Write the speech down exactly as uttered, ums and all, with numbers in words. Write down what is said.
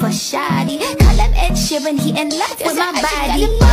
for shoddy. Call up Ed Sheeran, he in love with my body.